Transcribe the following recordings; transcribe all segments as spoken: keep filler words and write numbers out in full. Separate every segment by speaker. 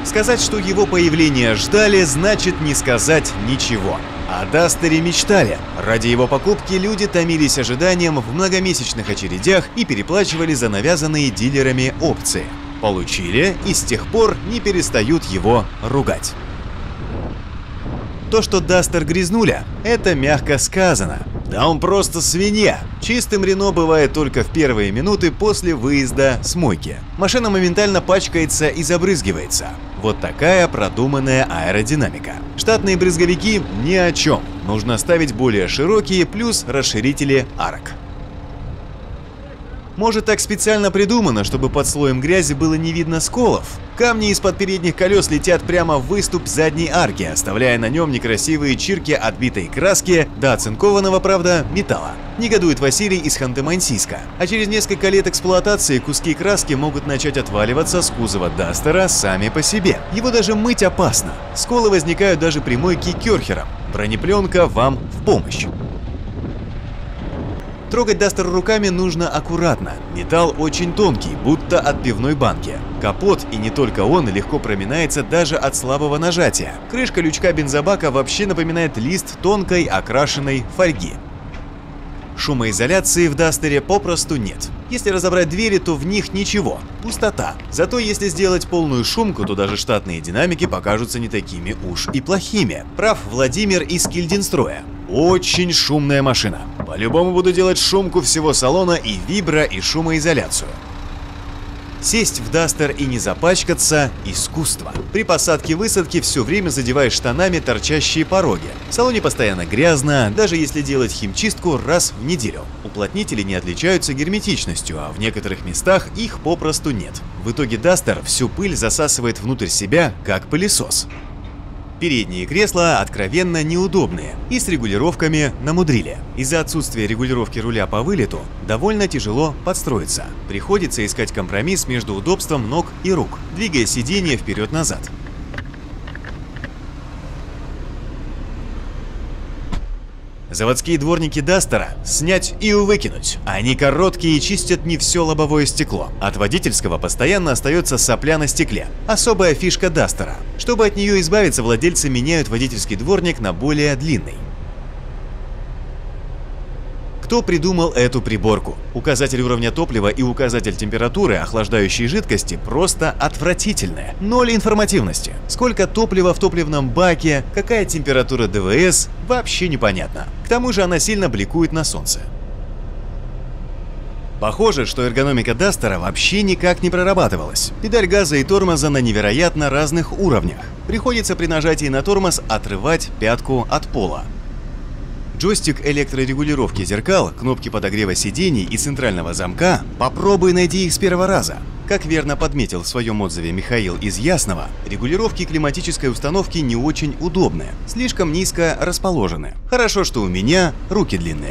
Speaker 1: Сказать, что его появление ждали, значит не сказать ничего. О Дастере мечтали. Ради его покупки люди томились ожиданием в многомесячных очередях и переплачивали за навязанные дилерами опции. Получили и с тех пор не перестают его ругать. То, что Дастер грязнуля, это мягко сказано. Да он просто свинья. Чистым Рено бывает только в первые минуты после выезда с мойки. Машина моментально пачкается и забрызгивается. Вот такая продуманная аэродинамика. Штатные брызговики ни о чем. Нужно ставить более широкие плюс расширители арок. Может, так специально придумано, чтобы под слоем грязи было не видно сколов? Камни из-под передних колес летят прямо в выступ задней арки, оставляя на нем некрасивые чирки отбитой краски до оцинкованного, правда, металла. Негодует Василий из Ханты-Мансийска. А через несколько лет эксплуатации куски краски могут начать отваливаться с кузова Дастера сами по себе. Его даже мыть опасно. Сколы возникают даже при мойке керхером. Бронепленка вам в помощь. Трогать Дастер руками нужно аккуратно. Металл очень тонкий, будто от пивной банки. Капот, и не только он, легко проминается даже от слабого нажатия. Крышка лючка бензобака вообще напоминает лист тонкой окрашенной фольги. Шумоизоляции в Дастере попросту нет. Если разобрать двери, то в них ничего, пустота. Зато если сделать полную шумку, то даже штатные динамики покажутся не такими уж и плохими. Прав Владимир из Кильдинстроя. Очень шумная машина. По-любому буду делать шумку всего салона и вибро, и шумоизоляцию. Сесть в Дастер и не запачкаться – искусство. При посадке-высадке все время задеваешь штанами торчащие пороги. В салоне постоянно грязно, даже если делать химчистку раз в неделю. Уплотнители не отличаются герметичностью, а в некоторых местах их попросту нет. В итоге Дастер всю пыль засасывает внутрь себя, как пылесос. Передние кресла откровенно неудобные и с регулировками намудрили. Из-за отсутствия регулировки руля по вылету довольно тяжело подстроиться. Приходится искать компромисс между удобством ног и рук, двигая сиденье вперед-назад. Заводские дворники Дастера снять и выкинуть. Они короткие и чистят не все лобовое стекло. От водительского постоянно остается сопля на стекле. Особая фишка Дастера. Чтобы от нее избавиться, владельцы меняют водительский дворник на более длинный. Кто придумал эту приборку? Указатель уровня топлива и указатель температуры охлаждающей жидкости просто отвратительные. Ноль информативности. Сколько топлива в топливном баке, какая температура ДВС, вообще непонятно. К тому же она сильно бликует на солнце. Похоже, что эргономика Дастера вообще никак не прорабатывалась. Педаль газа и тормоза на невероятно разных уровнях. Приходится при нажатии на тормоз отрывать пятку от пола. Джойстик электрорегулировки зеркал, кнопки подогрева сидений и центрального замка – попробуй найди их с первого раза. Как верно подметил в своем отзыве Михаил из Ясного, регулировки климатической установки не очень удобные, слишком низко расположены. Хорошо, что у меня руки длинные.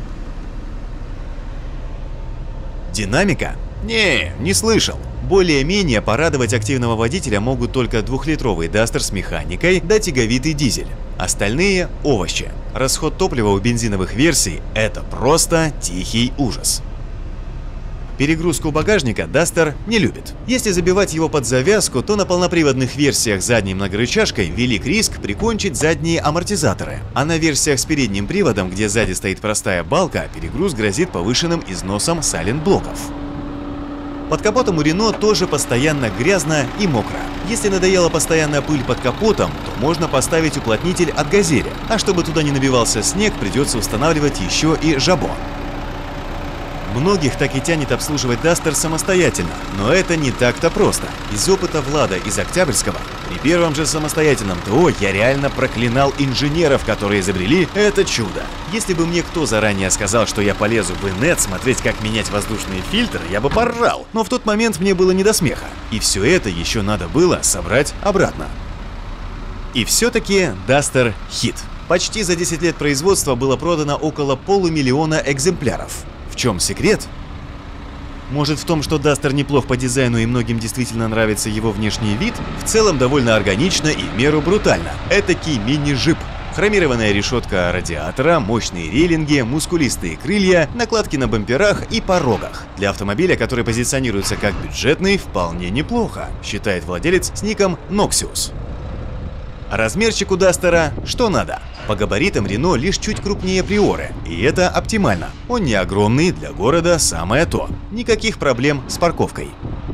Speaker 1: Динамика? Не, не слышал. Более-менее порадовать активного водителя могут только двухлитровый Дастер с механикой да тяговитый дизель. Остальные – овощи. Расход топлива у бензиновых версий – это просто тихий ужас. Перегрузку багажника Дастер не любит. Если забивать его под завязку, то на полноприводных версиях с задней многорычажкой велик риск прикончить задние амортизаторы. А на версиях с передним приводом, где сзади стоит простая балка, перегруз грозит повышенным износом сайлентблоков. Под капотом у Рено тоже постоянно грязно и мокро. Если надоела постоянная пыль под капотом, то можно поставить уплотнитель от Газели, а чтобы туда не набивался снег, придется устанавливать еще и жабо. Многих так и тянет обслуживать Дастер самостоятельно, но это не так-то просто. Из опыта Влада из Октябрьского, при первом же самостоятельном ТО я реально проклинал инженеров, которые изобрели это чудо. Если бы мне кто заранее сказал, что я полезу в инет смотреть, как менять воздушные фильтры, я бы поржал, но в тот момент мне было не до смеха. И все это еще надо было собрать обратно. И все-таки Дастер хит. Почти за десять лет производства было продано около полумиллиона экземпляров. В чем секрет? Может в том, что Дастер неплох по дизайну и многим действительно нравится его внешний вид? В целом довольно органично и в меру брутально. Этакий мини-джип. Хромированная решетка радиатора, мощные рейлинги, мускулистые крылья, накладки на бамперах и порогах. Для автомобиля, который позиционируется как бюджетный, вполне неплохо, считает владелец с ником Noxious. Размерчик у Дастера что надо. По габаритам Рено лишь чуть крупнее Приоры, и это оптимально. Он не огромный, для города самое то. Никаких проблем с парковкой.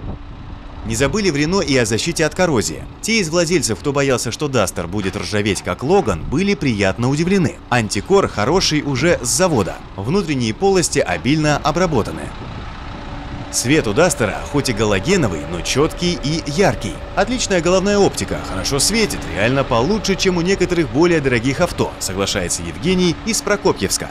Speaker 1: Не забыли в Рено и о защите от коррозии. Те из владельцев, кто боялся, что Дастер будет ржаветь как Логан, были приятно удивлены. Антикор хороший уже с завода. Внутренние полости обильно обработаны. Свет у Дастера хоть и галогеновый, но четкий и яркий. Отличная головная оптика, хорошо светит, реально получше, чем у некоторых более дорогих авто, соглашается Евгений из Прокопьевска.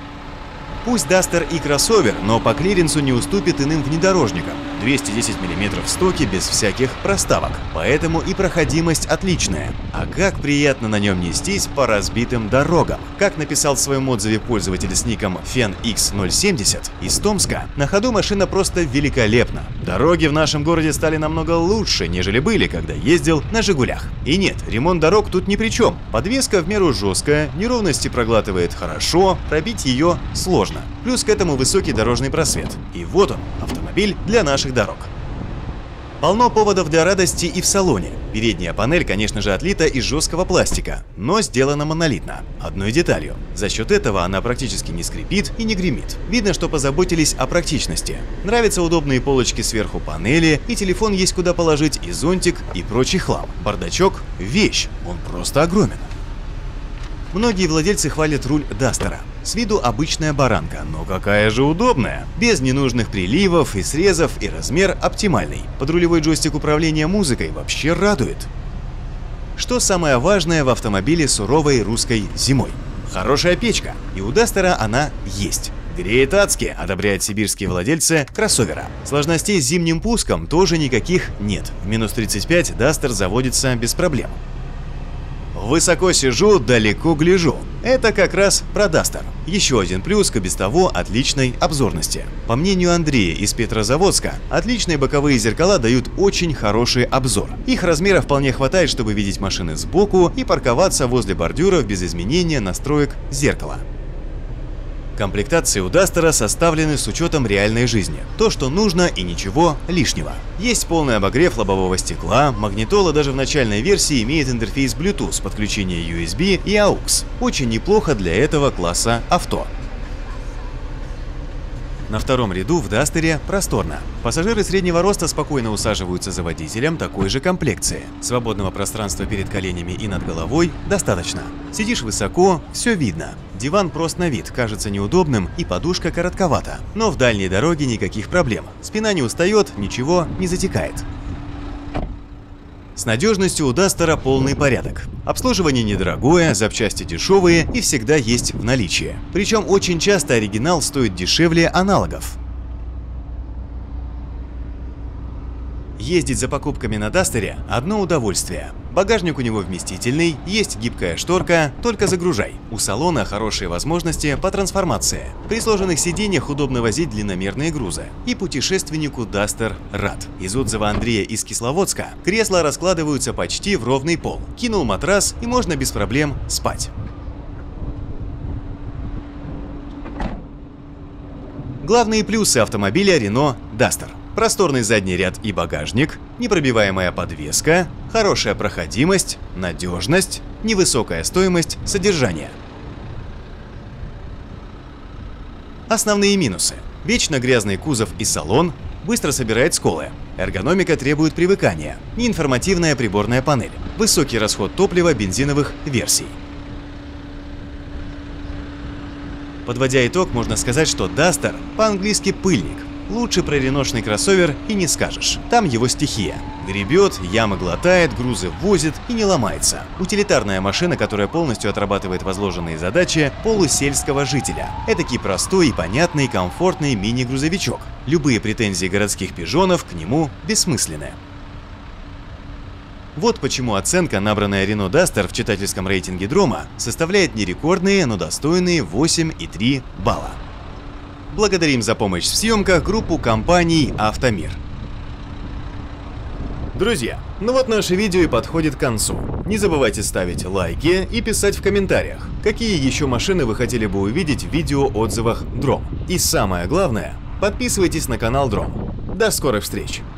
Speaker 1: Пусть Дастер и кроссовер, но по клиренсу не уступит иным внедорожникам. двести десять миллиметров в стоке без всяких проставок, поэтому и проходимость отличная. А как приятно на нем нестись по разбитым дорогам. Как написал в своем отзыве пользователь с ником фен икс ноль семьдесят из Томска, на ходу машина просто великолепна. Дороги в нашем городе стали намного лучше, нежели были, когда ездил на Жигулях. И нет, ремонт дорог тут ни при чем. Подвеска в меру жесткая, неровности проглатывает хорошо, пробить ее сложно. Плюс к этому высокий дорожный просвет. И вот он, автомобиль для наших дорог. Полно поводов для радости и в салоне. Передняя панель, конечно же, отлита из жесткого пластика, но сделана монолитно, одной деталью. За счет этого она практически не скрипит и не гремит. Видно, что позаботились о практичности. Нравятся удобные полочки сверху панели, и телефон есть куда положить, и зонтик, и прочий хлам. Бардачок – вещь, он просто огромен. Многие владельцы хвалят руль Дастера. С виду обычная баранка, но какая же удобная! Без ненужных приливов и срезов, и размер оптимальный. Подрулевой джойстик управления музыкой вообще радует. Что самое важное в автомобиле суровой русской зимой? Хорошая печка, и у Дастера она есть. Греет адски, одобряют сибирские владельцы кроссовера. Сложностей с зимним пуском тоже никаких нет. В минус тридцать пять Дастер заводится без проблем. Высоко сижу, далеко гляжу. Это как раз про Дастер. Еще один плюс к и без того отличной обзорности. По мнению Андрея из Петрозаводска, отличные боковые зеркала дают очень хороший обзор. Их размера вполне хватает, чтобы видеть машины сбоку и парковаться возле бордюров без изменения настроек зеркала. Комплектации у Дастера составлены с учетом реальной жизни. То, что нужно, и ничего лишнего. Есть полный обогрев лобового стекла, магнитола даже в начальной версии имеет интерфейс Bluetooth, подключение ю эс би и ау экс. Очень неплохо для этого класса авто. На втором ряду в Дастере просторно. Пассажиры среднего роста спокойно усаживаются за водителем такой же комплекции. Свободного пространства перед коленями и над головой достаточно. Сидишь высоко, все видно. Диван прост на вид, кажется неудобным, и подушка коротковата. Но в дальней дороге никаких проблем. Спина не устает, ничего не затекает. С надежностью у Дастера полный порядок. Обслуживание недорогое, запчасти дешевые и всегда есть в наличии. Причем очень часто оригинал стоит дешевле аналогов. Ездить за покупками на Дастере – одно удовольствие. Багажник у него вместительный, есть гибкая шторка, только загружай. У салона хорошие возможности по трансформации. При сложенных сиденьях удобно возить длинномерные грузы. И путешественнику Дастер рад. Из отзыва Андрея из Кисловодска кресла раскладываются почти в ровный пол. Кинул матрас и можно без проблем спать. Главные плюсы автомобиля Renault Duster. Просторный задний ряд и багажник, непробиваемая подвеска, хорошая проходимость, надежность, невысокая стоимость содержания. Основные минусы. Вечно грязный кузов и салон, быстро собирает сколы. Эргономика требует привыкания, неинформативная приборная панель, высокий расход топлива бензиновых версий. Подводя итог, можно сказать, что Duster по-английски пыльник. Лучше про реношный кроссовер и не скажешь. Там его стихия. Гребет, ямы глотает, грузы возит и не ломается. Утилитарная машина, которая полностью отрабатывает возложенные задачи полусельского жителя. Этакий простой и понятный, комфортный мини-грузовичок. Любые претензии городских пижонов к нему бессмысленны. Вот почему оценка, набранная Renault Duster в читательском рейтинге Дрома, составляет не рекордные, но достойные восемь и три балла. Благодарим за помощь в съемках группу компаний «Автомир». Друзья, ну вот наше видео и подходит к концу. Не забывайте ставить лайки и писать в комментариях, какие еще машины вы хотели бы увидеть в видео-отзывах Дром. И самое главное, подписывайтесь на канал Дром. До скорых встреч!